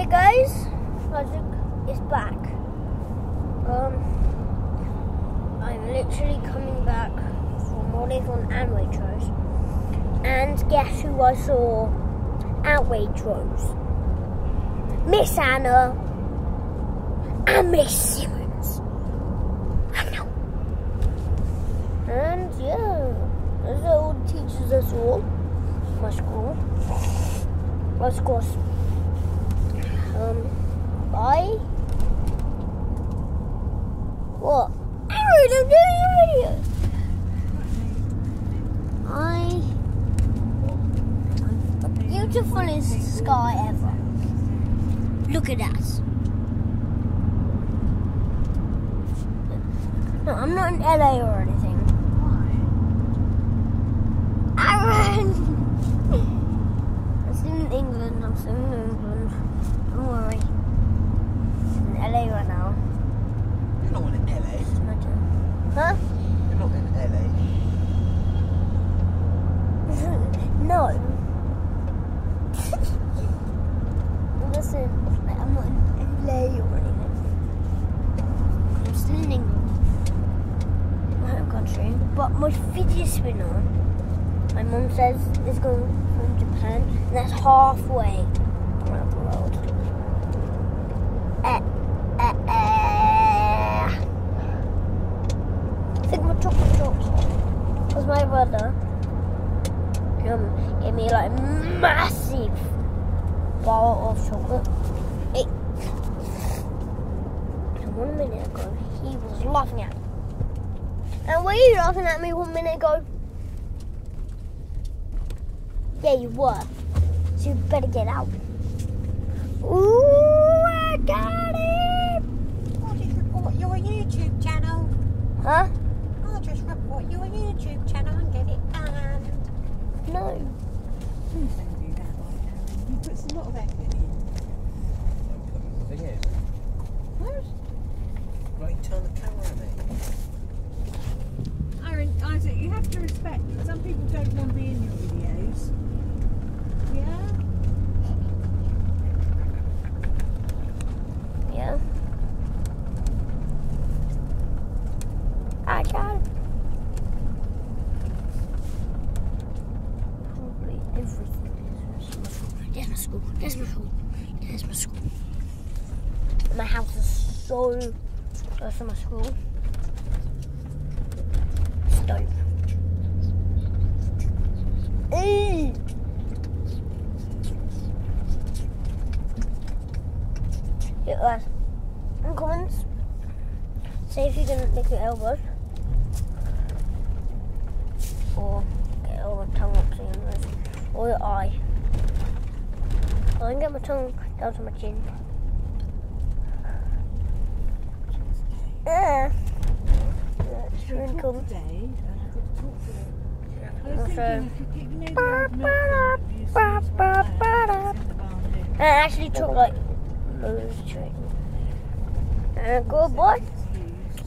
Hey guys, Isaac is back. I'm literally coming back from Wallingford and Waitrose, and guess who I saw at Waitrose? Miss Anna and Miss Simmons. I know. And yeah, those are all the teachers I saw at my school. Well, of course. What? Aaron, I'm doing a video. The beautifulest sky ever. Look at that. No, I'm not in LA or anything. Why? Aaron! I'm still in England. Don't worry. I'm in LA right now. You're not in LA. Huh? You're not in LA. No. Listen, I'm not in LA or anything. I'm still in England. My home country. But my fidget spinner, my mum says, is going from Japan, and that's halfway around the world. I think my chocolate drops. Because my brother gave me like massive bar of chocolate. Hey. And 1 minute ago, he was laughing at me. And were you laughing at me 1 minute ago? Yeah, you were. So you better get out. Ooh, I got it! I'll just report your YouTube channel. Huh? I'll just report your YouTube channel and get it banned. No. Please don't do that right now. You put a lot of effort in. The thing is, What? right, turn the camera at me. Aaron, Isaac, you have to respect that some people don't want to be in your videos. Yeah? Yeah. I got it. Probably everything. There's my school. There's my school. There's my school. My house is so close to my school. It's dope. It was in comments. Say if you can lick your elbow or get your tongue up to your nose or your eye. I can get my tongue down to my chin. Yeah. It's really cool. I actually took like loads of training. Good boy.